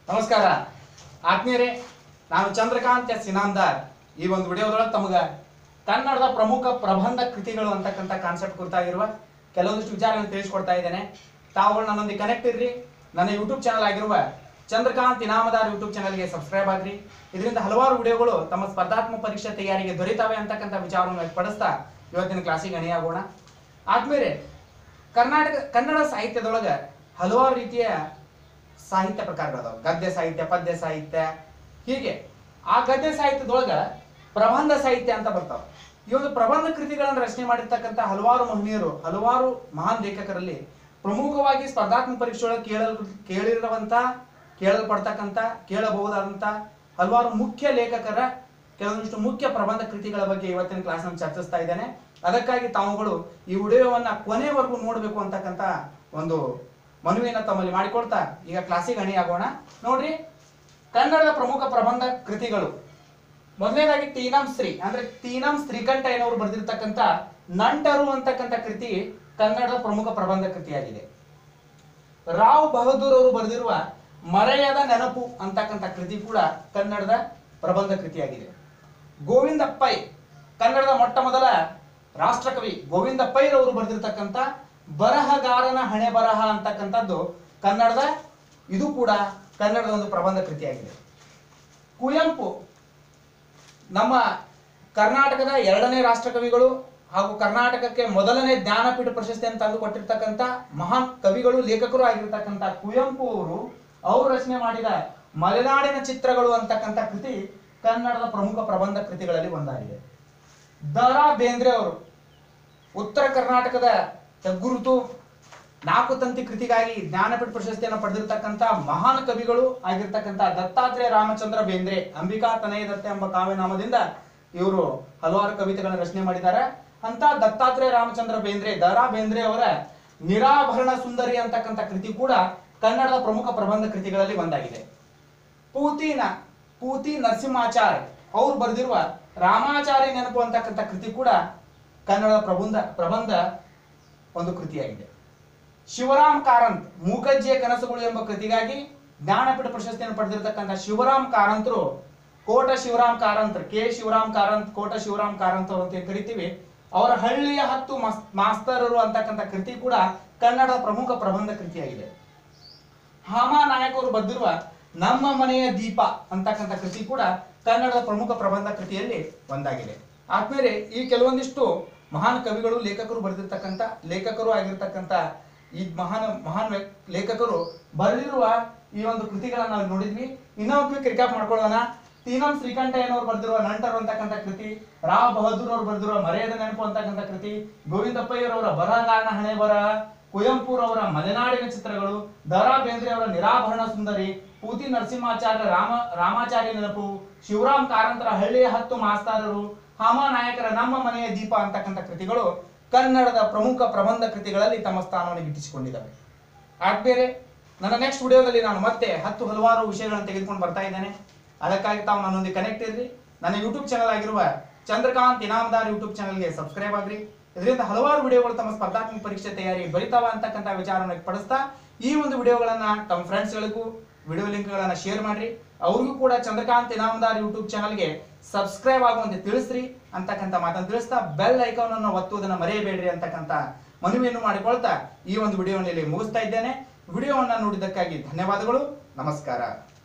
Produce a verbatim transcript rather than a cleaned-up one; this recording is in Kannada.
ನಮಸ್ಕಾರ ಆತ್ಮೀಯರೇ, ನಾನು ಚಂದ್ರಕಾಂತ್ ಎಸ್ ಇನಾಮದಾರ್. ಈ ಒಂದು ವಿಡಿಯೋದೊಳಗೆ ತಮಗೆ ಕನ್ನಡದ ಪ್ರಮುಖ ಪ್ರಬಂಧ ಕೃತಿಗಳು ಅಂತಕ್ಕಂಥ ಕಾನ್ಸೆಪ್ಟ್ ಕುರಿತಾಗಿರುವ ಕೆಲವೊಂದಿಷ್ಟು ವಿಚಾರಗಳನ್ನು ತಿಳಿಸ್ಕೊಡ್ತಾ ಇದ್ದೇನೆ. ತಾವುಗಳು ನನ್ನೊಂದಿಗೆ ಕನೆಕ್ಟ್ ಇರ್ರಿ. ನನ್ನ ಯೂಟ್ಯೂಬ್ ಚಾನಲ್ ಆಗಿರುವ ಚಂದ್ರಕಾಂತ್ ಇನಾಮದಾರ್ ಯೂಟ್ಯೂಬ್ ಚಾನಲ್ಗೆ ಸಬ್ಸ್ಕ್ರೈಬ್ ಆಗ್ರಿ. ಇದರಿಂದ ಹಲವಾರು ವಿಡಿಯೋಗಳು ತಮ್ಮ ಸ್ಪರ್ಧಾತ್ಮಕ ಪರೀಕ್ಷೆ ತಯಾರಿಗೆ ದೊರೀತಾವೆ ಅಂತಕ್ಕಂಥ ವಿಚಾರವನ್ನು ವ್ಯಕ್ತಪಡಿಸ್ತಾ ಇವತ್ತಿನ ಕ್ಲಾಸಿಗೆ ಅಣಿಯಾಗೋಣ. ಆದ್ಮೇಲೆ ಕರ್ನಾಟಕ ಕನ್ನಡ ಸಾಹಿತ್ಯದೊಳಗೆ ಹಲವಾರು ರೀತಿಯ ಸಾಹಿತ್ಯ ಪ್ರಕಾರಗಳದಾವ. ಗದ್ಯ ಸಾಹಿತ್ಯ, ಪದ್ಯ ಸಾಹಿತ್ಯ, ಹೀಗೆ ಆ ಗದ್ಯ ಸಾಹಿತ್ಯದೊಳಗ ಪ್ರಬಂಧ ಸಾಹಿತ್ಯ ಅಂತ ಬರ್ತಾವ. ಈ ಒಂದು ಪ್ರಬಂಧ ಕೃತಿಗಳನ್ನು ರಚನೆ ಮಾಡಿರ್ತಕ್ಕಂಥ ಹಲವಾರು ಮಹನೀಯರು, ಹಲವಾರು ಮಹಾನ್ ಲೇಖಕರಲ್ಲಿ ಪ್ರಮುಖವಾಗಿ ಸ್ಪರ್ಧಾತ್ಮಕ ಪರೀಕ್ಷೆ ಒಳಗೆ ಕೇಳಲ್ ಕೇಳಿರುವಂತ ಕೇಳಲ್ಪಡ್ತಕ್ಕಂಥ ಕೇಳಬಹುದಾದಂತ ಹಲವಾರು ಮುಖ್ಯ ಲೇಖಕರ ಕೆಲವೊಂದಿಷ್ಟು ಮುಖ್ಯ ಪ್ರಬಂಧ ಕೃತಿಗಳ ಬಗ್ಗೆ ಇವತ್ತಿನ ಕ್ಲಾಸ್ ನಲ್ಲಿ ಚರ್ಚಿಸ್ತಾ ಇದ್ದೇನೆ. ಅದಕ್ಕಾಗಿ ತಾವುಗಳು ಈ ವಿಡಿಯೋವನ್ನ ಕೊನೆವರೆಗೂ ನೋಡಬೇಕು ಅಂತಕ್ಕಂಥ ಒಂದು ಮನವಿಯನ್ನ ತಮ್ಮಲ್ಲಿ ಮಾಡಿಕೊಡ್ತಾ ಈಗ ಕ್ಲಾಸಿಗೆ ಅಣಿಯಾಗೋಣ. ನೋಡ್ರಿ, ಕನ್ನಡದ ಪ್ರಮುಖ ಪ್ರಬಂಧ ಕೃತಿಗಳು. ಮೊದಲನೇದಾಗಿ ತೀನಂ ಶ್ರೀ ಅಂದ್ರೆ ತೀನಂ ಶ್ರೀಕಂಠ ಏನವರು ಬರೆದಿರ್ತಕ್ಕಂಥ ನಂಟರು ಅಂತಕ್ಕಂಥ ಕೃತಿ ಕನ್ನಡದ ಪ್ರಮುಖ ಪ್ರಬಂಧ ಕೃತಿಯಾಗಿದೆ. ರಾವ್ ಬಹದ್ದೂರ್ ಅವರು ಬರೆದಿರುವ ಮರೆಯದ ನೆನಪು ಅಂತಕ್ಕಂಥ ಕೃತಿ ಕೂಡ ಕನ್ನಡದ ಪ್ರಬಂಧ ಕೃತಿಯಾಗಿದೆ. ಗೋವಿಂದ ಪೈ, ಕನ್ನಡದ ಮೊಟ್ಟ ಮೊದಲ ರಾಷ್ಟ್ರಕವಿ ಗೋವಿಂದ ಪೈರವರು ಬರೆದಿರ್ತಕ್ಕಂಥ ಬರಹಗಾರನ ಹಣೆ ಬರಹ ಅಂತಕ್ಕಂಥದ್ದು ಕನ್ನಡದ ಇದು ಕೂಡ ಕನ್ನಡದ ಒಂದು ಪ್ರಬಂಧ ಕೃತಿಯಾಗಿದೆ. ಕುವೆಂಪು ನಮ್ಮ ಕರ್ನಾಟಕದ ಎರಡನೇ ರಾಷ್ಟ್ರಕವಿಗಳು ಹಾಗೂ ಕರ್ನಾಟಕಕ್ಕೆ ಮೊದಲನೇ ಜ್ಞಾನಪೀಠ ಪ್ರಶಸ್ತಿಯನ್ನು ತಂದು ಕೊಟ್ಟಿರ್ತಕ್ಕಂಥ ಮಹಾನ್ ಕವಿಗಳು, ಲೇಖಕರು ಆಗಿರ್ತಕ್ಕಂಥ ಕುವೆಂಪು ಅವರು ಅವರು ರಚನೆ ಮಾಡಿದ ಮಲೆನಾಡಿನ ಚಿತ್ರಗಳು ಅಂತಕ್ಕಂಥ ಕೃತಿ ಕನ್ನಡದ ಪ್ರಮುಖ ಪ್ರಬಂಧ ಕೃತಿಗಳಲ್ಲಿ ಒಂದಾಗಿದೆ. ದ ರಾ ಬೇಂದ್ರೆ ಅವರು ಉತ್ತರ ಕರ್ನಾಟಕದ ಹೆಗ್ಗುರುತು ನಾಲ್ಕು ತಂತಿ ಕೃತಿಗಾಗಿ ಜ್ಞಾನಪೀಠ ಪ್ರಶಸ್ತಿಯನ್ನು ಪಡೆದಿರ್ತಕ್ಕಂಥ ಮಹಾನ್ ಕವಿಗಳು ಆಗಿರ್ತಕ್ಕಂಥ ದತ್ತಾತ್ರೇಯ ರಾಮಚಂದ್ರ ಬೇಂದ್ರೆ, ಅಂಬಿಕಾ ತನಯ ದತ್ತ ಎಂಬ ಕಾವ್ಯನಾಮದಿಂದ ಇವರು ಹಲವಾರು ಕವಿತೆಗಳನ್ನು ರಚನೆ ಮಾಡಿದ್ದಾರೆ. ಅಂತ ದತ್ತಾತ್ರೇಯ ರಾಮಚಂದ್ರ ಬೇಂದ್ರೆ, ದ ರಾ ಬೇಂದ್ರೆ ಅವರ ನಿರಾಭರಣ ಸುಂದರಿ ಅಂತಕ್ಕಂಥ ಕೃತಿ ಕೂಡ ಕನ್ನಡದ ಪ್ರಮುಖ ಪ್ರಬಂಧ ಕೃತಿಗಳಲ್ಲಿ ಒಂದಾಗಿದೆ. ಪೂತಿನ ಪೂತಿ ನರಸಿಂಹಾಚಾರ್ಯ ಅವರು ಬರೆದಿರುವ ರಾಮಾಚಾರಿ ನೆನಪು ಅಂತಕ್ಕಂಥ ಕೃತಿ ಕೂಡ ಕನ್ನಡದ ಪ್ರಬಂಧ ಪ್ರಬಂಧ ಒಂದು ಕೃತಿಯಾಗಿದೆ. ಶಿವರಾಮ್ ಕಾರಂತ್ ಮೂಕಜ್ಜಿಯ ಕನಸುಗಳು ಎಂಬ ಕೃತಿಗಾಗಿ ಜ್ಞಾನಪೀಠ ಪ್ರಶಸ್ತಿಯನ್ನು ಪಡೆದಿರತಕ್ಕಂಥ ಶಿವರಾಮ್ ಕಾರಂತರು, ಕೋಟ ಶಿವರಾಮ್ ಕಾರಂತ್, ಕೆ ಶಿವರಾಮ್ ಕಾರಂತ್, ಕೋಟ ಶಿವರಾಮ್ ಕಾರಂತ್ ಅವರು ಅಂತ ಕರಿತೀವಿ, ಅವರ ಹಳ್ಳಿಯ ಹತ್ತು ಮಾಸ್ತರರು ಅಂತಕ್ಕಂಥ ಕೃತಿ ಕೂಡ ಕನ್ನಡದ ಪ್ರಮುಖ ಪ್ರಬಂಧ ಕೃತಿಯಾಗಿದೆ. ಹಾಮಾ ನಾಯಕ್ ಅವರು ಬರೆದಿರುವ ನಮ್ಮ ಮನೆಯ ದೀಪ ಅಂತಕ್ಕಂಥ ಕೃತಿ ಕೂಡ ಕನ್ನಡದ ಪ್ರಮುಖ ಪ್ರಬಂಧ ಕೃತಿಯಲ್ಲಿ ಒಂದಾಗಿದೆ. ಆದ್ಮೇಲೆ ಈ ಕೆಲವೊಂದಿಷ್ಟು ಮಹಾನ್ ಕವಿಗಳು, ಲೇಖಕರು ಬರೆದಿರ್ತಕ್ಕಂಥ ಲೇಖಕರು ಆಗಿರ್ತಕ್ಕಂಥ ಈ ಮಹಾನ್ ಮಹಾನ್ ಲೇಖಕರು ಬರೆದಿರುವ ಈ ಒಂದು ಕೃತಿಗಳನ್ನ ನಾವು ನೋಡಿದ್ವಿ. ಇನ್ನೊಂದು ಕ್ವಿಕ್ ರಿಕ್ಯಾಪ್ ಮಾಡ್ಕೊಳ್ಳೋಣ. ತೀನಂ ಶ್ರೀಕಂಠ ಏನವರು ಬರೆದಿರುವ ನಂಟರು ಅಂತಕ್ಕಂಥ ಕೃತಿ, ರಾವ್ ಬಹದ್ದೂರ್ ಅವರು ಬರೆದಿರುವ ಮರೆಯದ ನೆನಪು ಅಂತಕ್ಕಂಥ ಕೃತಿ, ಗೋವಿಂದ ಪೈರವರ ಬರಹಗಾರನ ಹಣೆ ಬರಹ, ಕುವೆಂಪುರವರ ಮಲೆನಾಡಿನ ಚಿತ್ರಗಳು, ದ ರಾ ಬೇಂದ್ರೆ ಅವರ ನಿರಾಭರಣ ಸುಂದರಿ, ಪೂತಿ ನರಸಿಂಹಾಚಾರ್ಯ ರಾಮ ರಾಮಾಚಾರ್ಯ ನೆನಪು, ಶಿವರಾಮ್ ಕಾರಂತರ ಹಳ್ಳಿಯ ಹತ್ತು ಮಾಸ್ತಾರರು, ಹಾಮಾ ನಾಯಕರ ನಮ್ಮ ಮನೆಯ ದೀಪ ಅಂತಕ್ಕಂಥ ಕೃತಿಗಳು ಕನ್ನಡದ ಪ್ರಮುಖ ಪ್ರಬಂಧ ಕೃತಿಗಳಲ್ಲಿ ತಮ್ಮ ಸ್ಥಾನವನ್ನು ಗಿಟ್ಟಿಸಿಕೊಂಡಿದ್ದಾವೆ. ಆದ್ಮೇಲೆ ನನ್ನ ನೆಕ್ಸ್ಟ್ ವಿಡಿಯೋದಲ್ಲಿ ನಾನು ಮತ್ತೆ ಹತ್ತು ಹಲವಾರು ವಿಷಯಗಳನ್ನು ತೆಗೆದುಕೊಂಡು ಬರ್ತಾ ಇದ್ದೇನೆ. ಅದಕ್ಕಾಗಿ ತಾವು ನನ್ನೊಂದಿಗೆ ಕನೆಕ್ಟ್ ಇರ್ರಿ. ನನ್ನ ಯೂಟ್ಯೂಬ್ ಚಾನಲ್ ಆಗಿರುವ ಚಂದ್ರಕಾಂತ್ ಇನಾಮದಾರ್ ಯೂಟ್ಯೂಬ್ ಚಾನಲ್ಗೆ ಸಬ್ಸ್ಕ್ರೈಬ್ ಆಗ್ರಿ. ಇದರಿಂದ ಹಲವಾರು ವಿಡಿಯೋಗಳು ತಮ್ಮ ಸ್ಪರ್ಧಾತ್ಮಕ ಪರೀಕ್ಷೆ ತಯಾರಿ ಬರಿತಾವ ಅಂತಕ್ಕಂಥ ವಿಚಾರವನ್ನು ವ್ಯಕ್ತಪಡಿಸ್ತಾ ಈ ಒಂದು ವಿಡಿಯೋಗಳನ್ನ ತಮ್ಮ ಫ್ರೆಂಡ್ಸ್ಗಳಿಗೂ ವಿಡಿಯೋ ಲಿಂಕ್ಗಳನ್ನ ಶೇರ್ ಮಾಡ್ರಿ. ಅವ್ರಿಗೂ ಕೂಡ ಚಂದ್ರಕಾಂತ್ ಇನಾಮದಾರ್ ಯೂಟ್ಯೂಬ್ ಚಾನಲ್ಗೆ ಸಬ್ಸ್ಕ್ರೈಬ್ ಆಗುವಂತೆ ತಿಳಿಸ್ರಿ ಅಂತಕ್ಕಂಥ ಮಾತನ್ನು ತಿಳಿಸ್ತಾ ಬೆಲ್ ಐಕಾನ್ ಅನ್ನು ಒತ್ತುವುದನ್ನು ಮರೆಯಬೇಡ್ರಿ ಅಂತಕ್ಕಂಥ ಮನವಿಯನ್ನು ಮಾಡಿಕೊಳ್ತಾ ಈ ಒಂದು ವಿಡಿಯೋನಲ್ಲಿ ಮುಗಿಸ್ತಾ ಇದ್ದೇನೆ. ವಿಡಿಯೋವನ್ನು ನೋಡಿದ್ದಕ್ಕಾಗಿ ಧನ್ಯವಾದಗಳು. ನಮಸ್ಕಾರ.